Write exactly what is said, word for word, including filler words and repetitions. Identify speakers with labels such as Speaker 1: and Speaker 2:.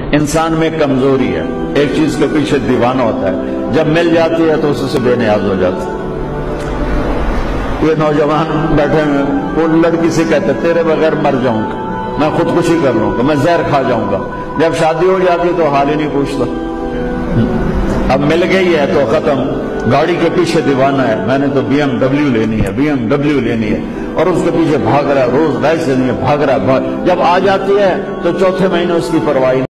Speaker 1: इंसान में कमजोरी है, एक चीज के पीछे दीवाना होता है, जब मिल जाती है तो उससे बेनियाज हो जाता है। ये नौजवान बैठे हैं, वो लड़की से कहते तेरे बगैर मर जाऊंगा, मैं खुदकुशी कर लूंगा, मैं जहर खा जाऊंगा। जब शादी हो जाती तो हाल ही नहीं पूछता। अब मिल गई है तो खत्म, गाड़ी के पीछे दीवाना है, मैंने तो बीएमडब्ल्यू लेनी है, बीएमडब्ल्यू लेनी है, और उसके पीछे भाग रहा है, रोज राइस लेनी है, भाग रहा है। जब आ जाती है तो चौथे महीने उसकी परवाही